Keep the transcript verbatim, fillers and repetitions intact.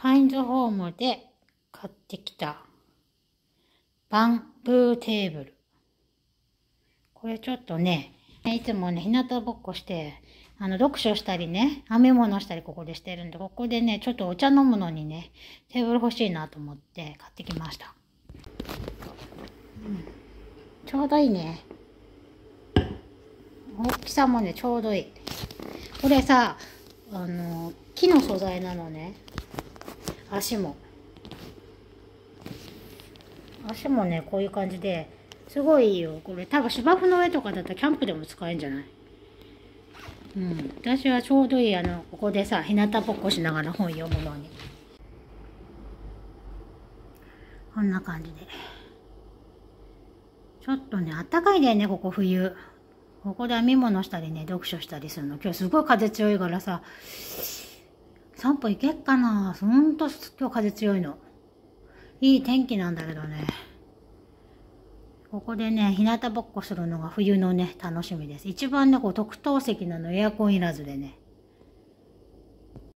カインズホームで買ってきたバンブーテーブル。これちょっとね、いつもね、日向ぼっこして、あの、読書したりね、編み物したりここでしてるんで、ここでね、ちょっとお茶飲むのにね、テーブル欲しいなと思って買ってきました。うん、ちょうどいいね。大きさもね、ちょうどいい。これさ、あの、木の素材なのね。足も。足もね、こういう感じで、すごいいいよ。これ多分芝生の上とかだったらキャンプでも使えるんじゃない？うん。私はちょうどいい、あの、ここでさ、日向ぼっこしながら本読むのに。こんな感じで。ちょっとね、あったかいんだよね、ここ冬。ここで編み物したりね、読書したりするの。今日すごい風強いからさ、散歩行けっかな。ほんと今日風強いの。いい天気なんだけどね。ここでね、日向ぼっこするのが冬のね、楽しみです。一番ね、こう特等席なの、エアコンいらずでね。